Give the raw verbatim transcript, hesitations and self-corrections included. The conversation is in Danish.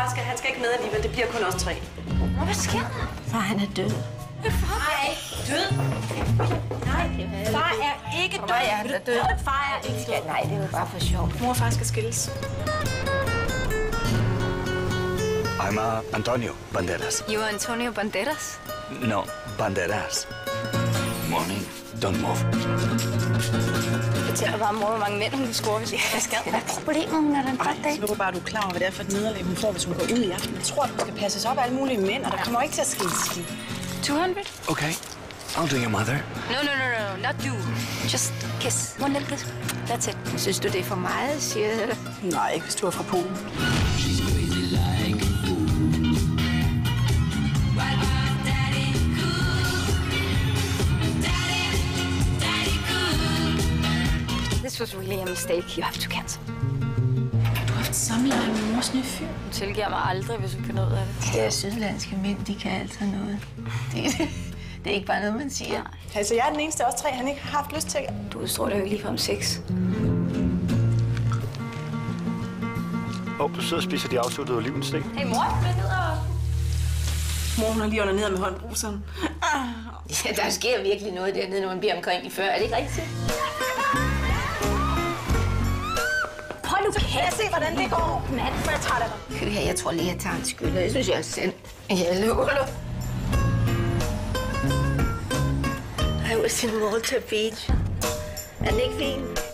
far skal, han skal ikke med alligevel. Det bliver kun os tre. Nå, hvad sker der? Far, han er død. Far er ikke død. Nej, far er ikke død. Far er død. Far er ikke død. Nej, det er jo bare for sjov. Mor og far skal skilles. I'm uh, Antonio Banderas. You are Antonio Banderas? No, Banderas. Morning. Don't move. Jeg tænker bare, mor, hvor mange mænd hun vil score, hvis jeg skal. Hvad er problemet? Hun er den godt dag. Jeg håber bare, du er klar over, hvad det er for et nederlag, hun får, hvis hun går ud i aften. Jeg tror, at hun skal passes op af alle mulige mænd, og der kommer ikke til at ske skidt. to hundred? Okay. I'll do your mother. No, no, no, no, not you. Just kiss. One little kiss. That's it. Synes du, det er for meget, siger jeg? Nej, ikke hvis du er fra Polen. This was really a mistake. You have to cancel. Du har haft samleje med mors nye fyr. Hun tilgiver mig aldrig, hvis hun kan noget af det. De der sydlandske mænd, de kan altid noget. Det, det er ikke bare noget, man siger. Altså, jeg er den eneste af os tre, han ikke har haft lyst til. Du udstråler jo ikke ligefrem sex. Åh, oh, du sidder og spiser de afsluttede olivensten. Hey mor, hvad hedder Mor, hun har lige onaneret med håndbruseren. Ah. Ja, der sker virkelig noget dernede, når man bliver omkring i før. Er det ikke rigtigt? Hold nu kæft, se hvordan det går. Mand, for jeg tager dig. Hør her, jeg tror lige, jeg tager en skyld, og jeg synes, jeg er sendt. Jeg lover. I was in Malta Beach. Er den ikke fin?